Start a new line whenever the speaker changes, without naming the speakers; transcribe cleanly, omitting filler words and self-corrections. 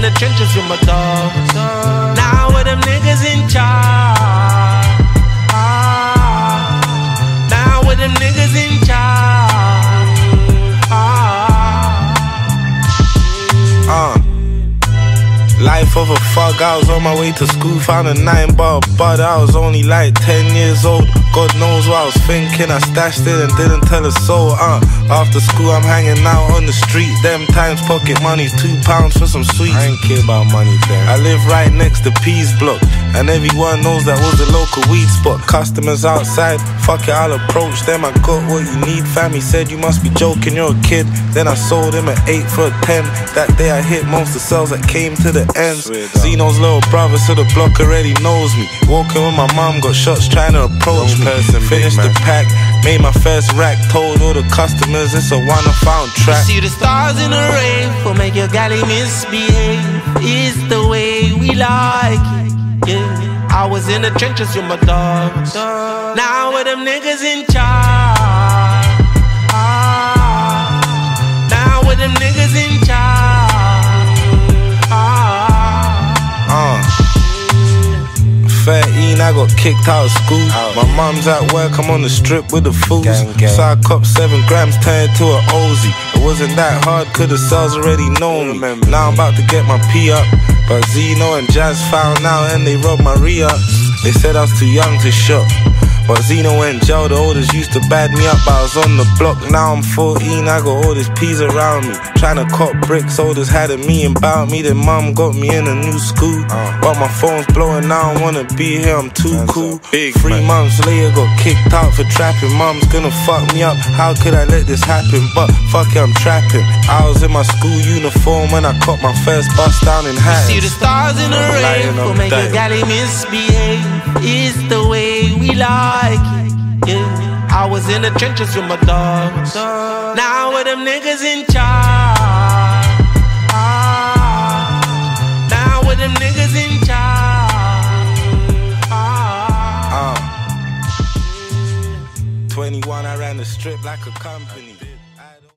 the trenches with my dogs. Now with them niggas in charge. Now with them niggas in charge.
Life of a fuck, I was on my way to school, found a 9-bar bud. I was only like 10 years old. God knows what I was thinking, I stashed it and didn't tell a soul. After school I'm hanging out on the street. Them times pocket money's £2 for some sweets. I ain't care about money then. I live right next to Peas Block, and everyone knows that was the local weed spot. Customers outside, fuck it, I'll approach them. I got what you need, fam. He said you must be joking, you're a kid. Then I sold him at 8 for a 10. That day I hit most of the cells that came to the ends. Zeno's little brother, so the block already knows me. Walking with my mom, got shots trying to approach me. Finished the pack, made my first rack. Told all the customers it's a one-I-found track.
You see the stars in the rain will make your galley misbehave. It's the way we like it, yeah. I was in the trenches with my dogs. Now with them niggas in charge. Now with them niggas in charge.
13, I got kicked out of school. My mum's at work, I'm on the strip with the fools. So I copped 7 grams, turned to an Ozy. It wasn't that hard, cause the cells already know me. Now I'm about to get my P up, but Zeno and Jazz found out and they robbed my re-ups. They said I was too young to shop, but Zeno and Joe, the oldest, used to bad me up. I was on the block, now I'm 14, I got all this peas around me. Tryna cop bricks, oldest had a me about me. Then mum got me in a new school, but my phone's blowing, I don't wanna be here, I'm too cool. 3 months later, got kicked out for trapping. Mum's gonna fuck me up, how could I let this happen? But fuck it, I'm trapping. I was in my school uniform when I caught my first bus down in Hatton.
You see the stars in the rain will make your galley misbehave. It's the way we like it, yeah. I was in the trenches with my dogs. Now with them niggas in charge. Now with them niggas in charge.
21, I ran the strip like a company.